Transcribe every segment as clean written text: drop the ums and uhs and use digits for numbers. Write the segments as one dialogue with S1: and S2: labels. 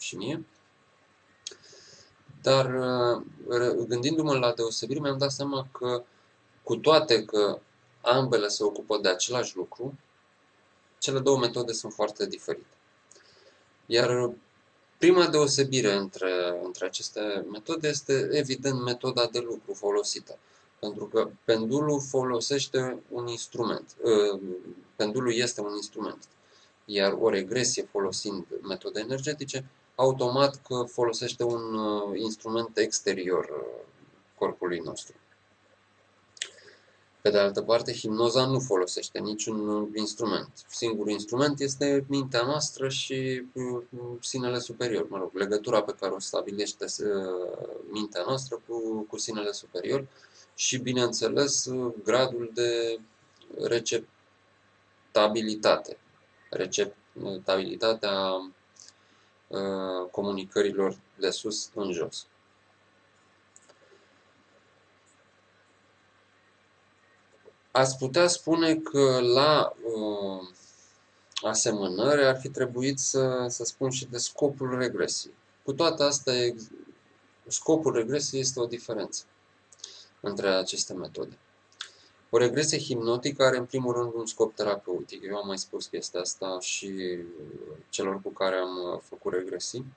S1: și mie. Dar gândindu-mă la deosebire, mi-am dat seama că, cu toate că ambele se ocupă de același lucru, cele două metode sunt foarte diferite. Iar prima deosebire între aceste metode este, evident, metoda de lucru folosită. Pentru că pendulul folosește un instrument. Pendulul este un instrument. Iar o regresie folosind metode energetice, automat că folosește un instrument exterior corpului nostru. Pe de altă parte, hipnoza nu folosește niciun instrument. Singurul instrument este mintea noastră și sinele superior. Mă rog, legătura pe care o stabilește mintea noastră cu sinele superior și, bineînțeles, gradul de receptabilitate. Receptabilitatea comunicărilor de sus în jos. Ați putea spune că la asemănare ar fi trebuit să spun și de scopul regresiei. Cu toate astea, scopul regresiei este o diferență între aceste metode. O regresie hipnotică are în primul rând un scop terapeutic. Eu am mai spus chestia asta și celor cu care am făcut regresii.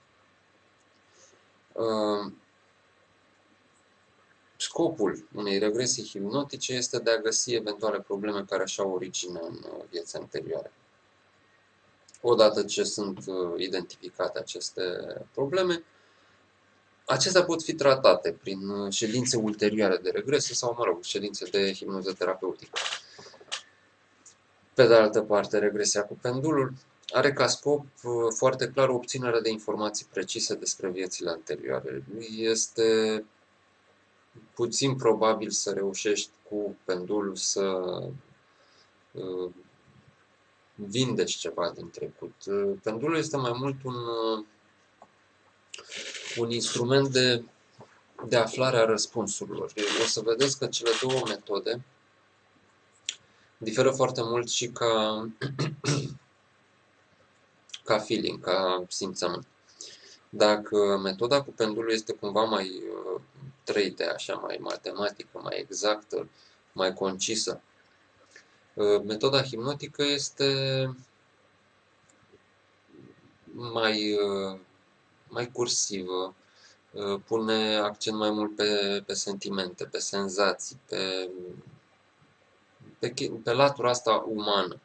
S1: Scopul unei regresii hipnotice este de a găsi eventuale probleme care își au origine în vieți anterioare. Odată ce sunt identificate aceste probleme, acestea pot fi tratate prin ședințe ulterioare de regresie sau, mă rog, ședințe de hipnoză terapeutică. Pe de altă parte, regresia cu pendulul are ca scop foarte clar obținerea de informații precise despre viețile anterioare. Este puțin probabil să reușești cu pendulul să vindeci ceva din trecut. Pendulul este mai mult un instrument de aflare a răspunsurilor. O să vedeți că cele două metode diferă foarte mult și ca feeling, ca simțământ. Dacă metoda cu pendulul este cumva mai 3D, așa, mai matematică, mai exactă, mai concisă, metoda hipnotică este mai cursivă, pune accent mai mult pe sentimente, pe senzații, pe latura asta umană,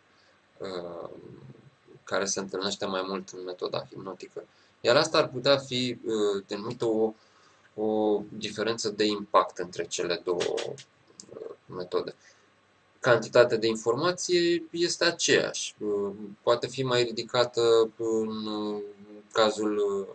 S1: care se întâlnește mai mult în metoda hipnotică. Iar asta ar putea fi denumită o diferență de impact între cele două metode. Cantitatea de informație este aceeași. Poate fi mai ridicată în cazul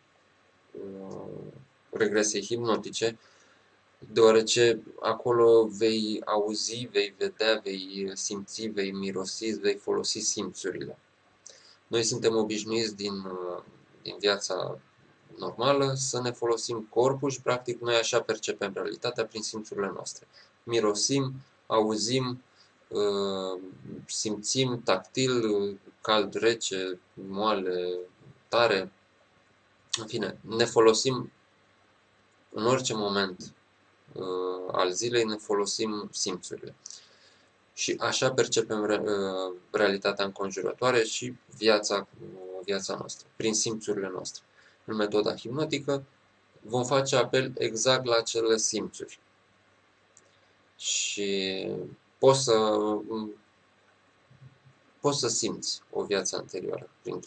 S1: regresiei hipnotice, deoarece acolo vei auzi, vei vedea, vei simți, vei mirosi, vei folosi simțurile. Noi suntem obișnuiți din viața normală să ne folosim corpul și practic noi așa percepem realitatea prin simțurile noastre. Mirosim, auzim, simțim tactil, cald, rece, moale, tare. În fine, ne folosim în orice moment al zilei, ne folosim simțurile. Și așa percepem realitatea înconjurătoare și viața noastră, prin simțurile noastre. În metoda hipnotică vom face apel exact la acele simțuri. Și poți să simți o viață anterioară prin